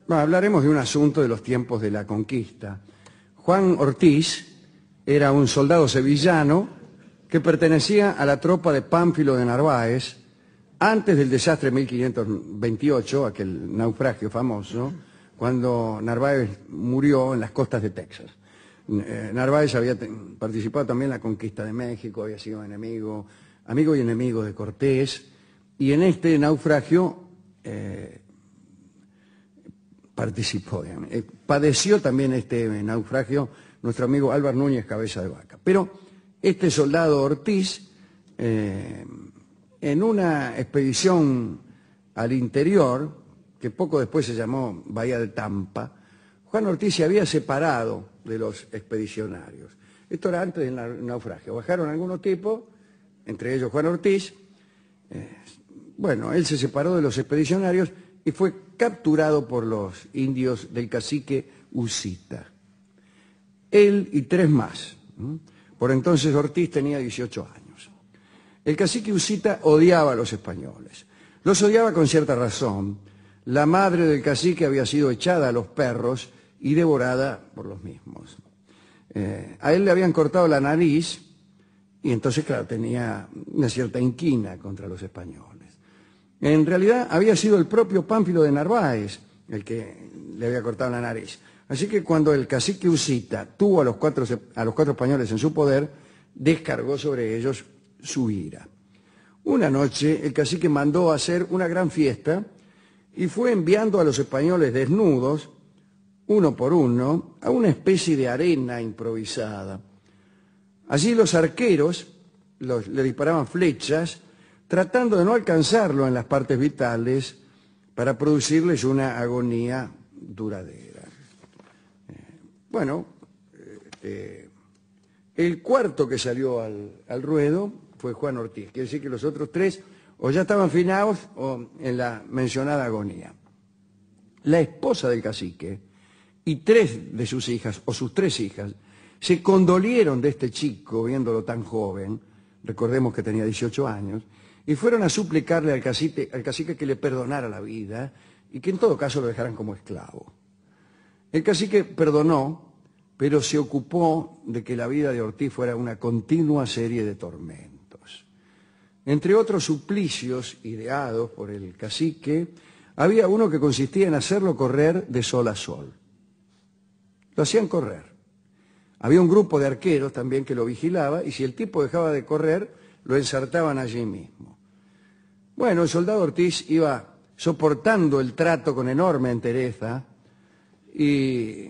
Bueno, hablaremos de un asunto de los tiempos de la conquista. Juan Ortiz era un soldado sevillano que pertenecía a la tropa de Pánfilo de Narváez antes del desastre de 1528, aquel naufragio famoso, cuando Narváez murió en las costas de Texas. Narváez había participado también en la conquista de México, había sido amigo y enemigo de Cortés, y en este naufragio participó. Padeció también este naufragio nuestro amigo Álvar Núñez Cabeza de Vaca. Pero este soldado Ortiz, en una expedición al interior, que poco después se llamó Bahía de Tampa, Juan Ortiz se había separado de los expedicionarios. Esto era antes del naufragio. Bajaron algunos tipos, entre ellos Juan Ortiz. Bueno, él se separó de los expedicionarios y fue capturado por los indios del cacique Usita. Él y 3 más. Por entonces Ortiz tenía 18 años. El cacique Usita odiaba a los españoles. Los odiaba con cierta razón. La madre del cacique había sido echada a los perros y devorada por los mismos. A él le habían cortado la nariz y entonces, claro, tenía una cierta inquina contra los españoles. En realidad había sido el propio Pánfilo de Narváez el que le había cortado la nariz. Así que cuando el cacique Usita tuvo a los cuatro españoles en su poder, descargó sobre ellos su ira. Una noche el cacique mandó hacer una gran fiesta y fue enviando a los españoles desnudos, uno por uno, a una especie de arena improvisada. Allí los arqueros le disparaban flechas, tratando de no alcanzarlo en las partes vitales para producirles una agonía duradera. Bueno, el cuarto que salió al ruedo fue Juan Ortiz. Quiere decir que los otros 3 o ya estaban finados o en la mencionada agonía. La esposa del cacique y 3 de sus hijas, o sus 3 hijas, se condolieron de este chico viéndolo tan joven, recordemos que tenía 18 años, y fueron a suplicarle al cacique que le perdonara la vida y que en todo caso lo dejaran como esclavo. El cacique perdonó, pero se ocupó de que la vida de Ortiz fuera una continua serie de tormentos. Entre otros suplicios ideados por el cacique, había uno que consistía en hacerlo correr de sol a sol. Lo hacían correr. Había un grupo de arqueros también que lo vigilaba y si el tipo dejaba de correr, lo ensartaban allí mismo. Bueno, el soldado Ortiz iba soportando el trato con enorme entereza y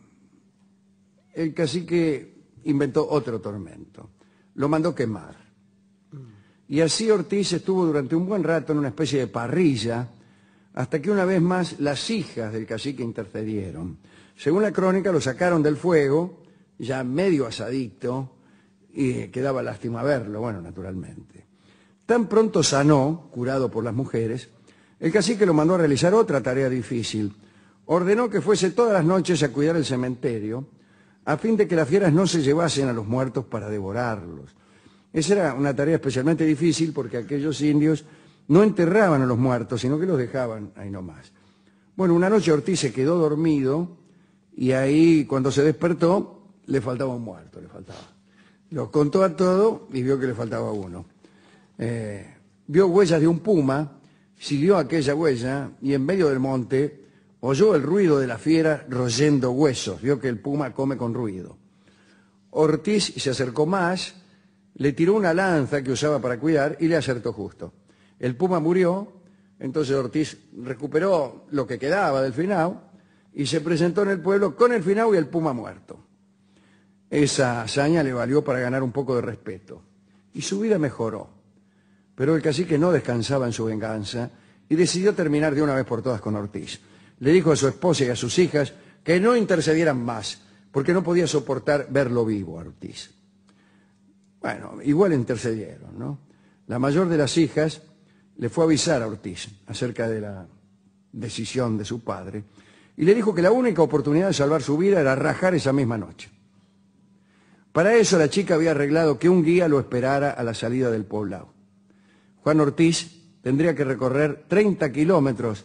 el cacique inventó otro tormento. Lo mandó quemar. Y así Ortiz estuvo durante un buen rato en una especie de parrilla hasta que una vez más las hijas del cacique intercedieron. Según la crónica, lo sacaron del fuego, ya medio asadito, y que daba lástima verlo, bueno, naturalmente. Tan pronto sanó, curado por las mujeres, el cacique lo mandó a realizar otra tarea difícil. Ordenó que fuese todas las noches a cuidar el cementerio, a fin de que las fieras no se llevasen a los muertos para devorarlos. Esa era una tarea especialmente difícil porque aquellos indios no enterraban a los muertos, sino que los dejaban ahí nomás. Bueno, una noche Ortiz se quedó dormido y ahí, cuando se despertó, le faltaba un muerto, le faltaba. Los contó a todos y vio que le faltaba uno. Vio huellas de un puma, siguió aquella huella y en medio del monte oyó el ruido de la fiera royendo huesos. Vio que el puma come con ruido. Ortiz se acercó más, le tiró una lanza que usaba para cuidar y le acertó justo. El puma murió, entonces Ortiz recuperó lo que quedaba del finao y se presentó en el pueblo con el finao y el puma muerto. Esa hazaña le valió para ganar un poco de respeto y su vida mejoró. Pero el cacique no descansaba en su venganza y decidió terminar de una vez por todas con Ortiz. Le dijo a su esposa y a sus hijas que no intercedieran más, porque no podía soportar verlo vivo a Ortiz. Bueno, igual intercedieron, ¿no? La mayor de las hijas le fue a avisar a Ortiz acerca de la decisión de su padre y le dijo que la única oportunidad de salvar su vida era rajar esa misma noche. Para eso la chica había arreglado que un guía lo esperara a la salida del poblado. Juan Ortiz tendría que recorrer 30 kilómetros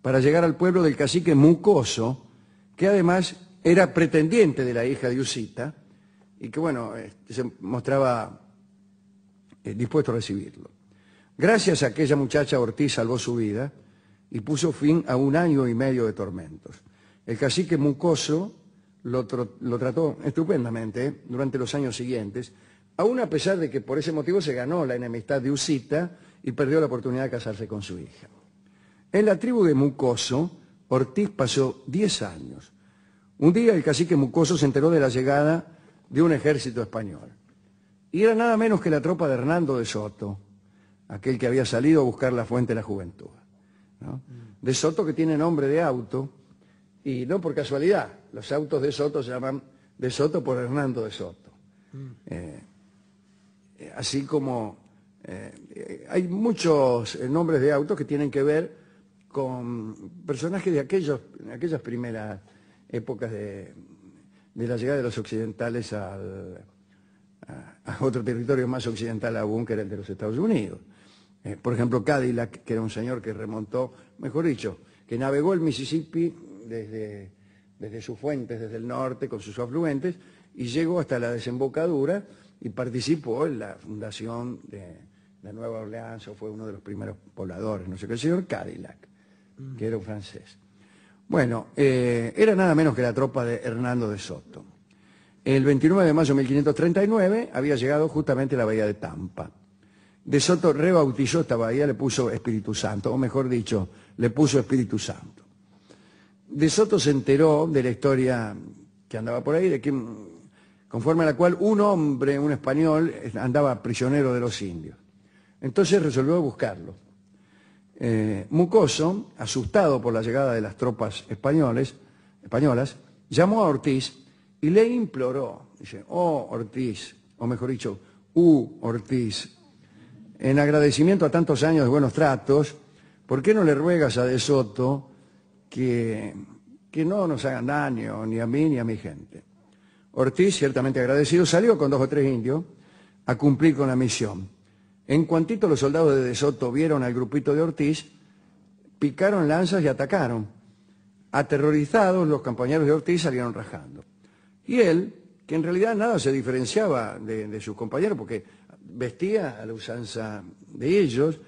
para llegar al pueblo del cacique Mucoso, que además era pretendiente de la hija de Usita y que, bueno, se mostraba dispuesto a recibirlo. Gracias a aquella muchacha, Ortiz salvó su vida y puso fin a 1 año y medio de tormentos. El cacique Mucoso lo trató estupendamente durante los años siguientes, aún a pesar de que por ese motivo se ganó la enemistad de Usita y perdió la oportunidad de casarse con su hija. En la tribu de Mucoso, Ortiz pasó 10 años. Un día el cacique Mucoso se enteró de la llegada de un ejército español. Y era nada menos que la tropa de Hernando de Soto, aquel que había salido a buscar la fuente de la juventud, ¿no? De Soto, que tiene nombre de auto, y no por casualidad. Los autos de Soto se llaman de Soto por Hernando de Soto. Así como hay muchos nombres de autos que tienen que ver con personajes de aquellas primeras épocas de la llegada de los occidentales a otro territorio más occidental aún, que era el de los Estados Unidos. Por ejemplo, Cadillac, que era un señor que remontó, mejor dicho, que navegó el Mississippi desde sus fuentes, desde el norte, con sus afluentes, y llegó hasta la desembocadura y participó en la fundación de la Nueva Orleans, o fue uno de los primeros pobladores, no sé qué, el señor Cadillac, que era un francés. Bueno, era nada menos que la tropa de Hernando de Soto. El 29 de mayo de 1539 había llegado justamente a la bahía de Tampa. De Soto rebautizó esta bahía, le puso Espíritu Santo, o mejor dicho, le puso Espíritu Santo. De Soto se enteró de la historia que andaba por ahí, conforme a la cual un hombre, un español, andaba prisionero de los indios. Entonces resolvió buscarlo. Mucoso, asustado por la llegada de las tropas españolas, llamó a Ortiz y le imploró, dice: "Oh Ortiz", o mejor dicho, Ortiz, en agradecimiento a tantos años de buenos tratos, ¿por qué no le ruegas a De Soto que no nos hagan daño, ni a mí ni a mi gente? Ortiz, ciertamente agradecido, salió con 2 o 3 indios a cumplir con la misión. En cuantito los soldados de Soto vieron al grupito de Ortiz, picaron lanzas y atacaron. Aterrorizados, los compañeros de Ortiz salieron rajando. Y él, que en realidad nada se diferenciaba de sus compañeros, porque vestía a la usanza de ellos,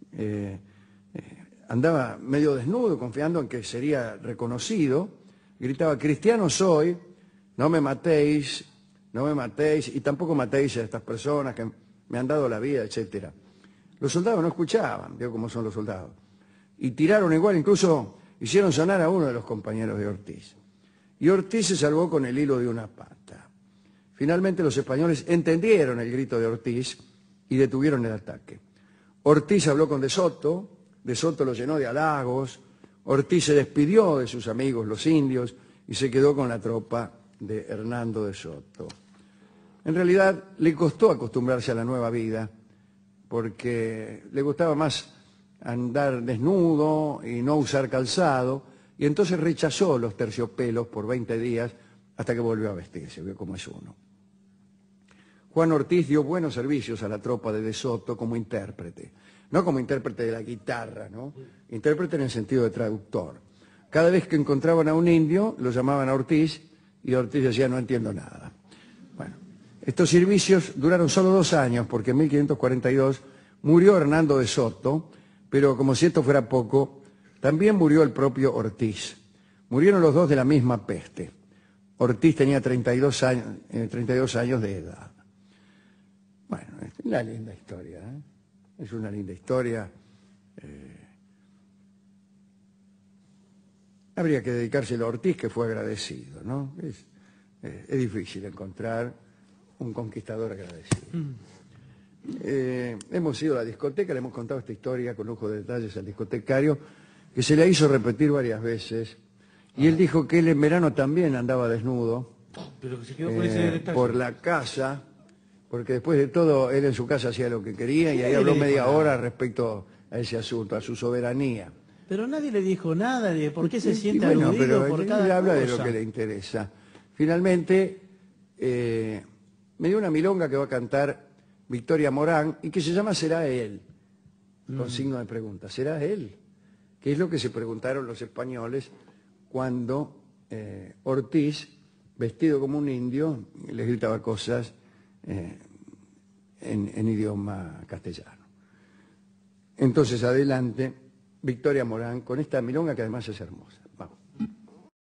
andaba medio desnudo, confiando en que sería reconocido, gritaba: "Cristiano soy, no me matéis, y tampoco matéis a estas personas que me han dado la vida", etc. Los soldados no escuchaban, veo cómo son los soldados, y tiraron igual, incluso hicieron sonar a uno de los compañeros de Ortiz. Y Ortiz se salvó con el hilo de una pata. Finalmente los españoles entendieron el grito de Ortiz y detuvieron el ataque. Ortiz habló con De Soto lo llenó de halagos, Ortiz se despidió de sus amigos los indios y se quedó con la tropa de Hernando de Soto. En realidad le costó acostumbrarse a la nueva vida, porque le gustaba más andar desnudo y no usar calzado, y entonces rechazó los terciopelos por 20 días hasta que volvió a vestirse, vio cómo es uno. Juan Ortiz dio buenos servicios a la tropa de Soto como intérprete, no como intérprete de la guitarra, ¿no? Intérprete en el sentido de traductor. Cada vez que encontraban a un indio, lo llamaban a Ortiz, y Ortiz decía: "No entiendo nada". Bueno, estos servicios duraron solo 2 años, porque en 1542 murió Hernando de Soto, pero como si esto fuera poco, también murió el propio Ortiz. Murieron los dos de la misma peste. Ortiz tenía 32 años de edad. Bueno, es una linda historia, ¿eh? Es una linda historia. Habría que dedicárselo a Ortiz, que fue agradecido, ¿no? Es difícil encontrar un conquistador agradecido. Hemos ido a la discoteca, le hemos contado esta historia con lujo de detalles al discotecario, que se le hizo repetir varias veces, y él dijo que él en verano también andaba desnudo. Pero que se quedó con ese detalle. Por la casa, porque después de todo él en su casa hacía lo que quería, y ahí habló media hora respecto a ese asunto, a su soberanía. Pero nadie le dijo nada de por qué se siente bueno, aludido pero por cada él habla cosa. de lo que le interesa. Finalmente, me dio una milonga que va a cantar Victoria Morán y que se llama "Será él", con signo de pregunta. ¿Será él? que es lo que se preguntaron los españoles cuando Ortiz, vestido como un indio, les gritaba cosas en idioma castellano. Entonces, adelante, Victoria Morán, con esta milonga que además es hermosa.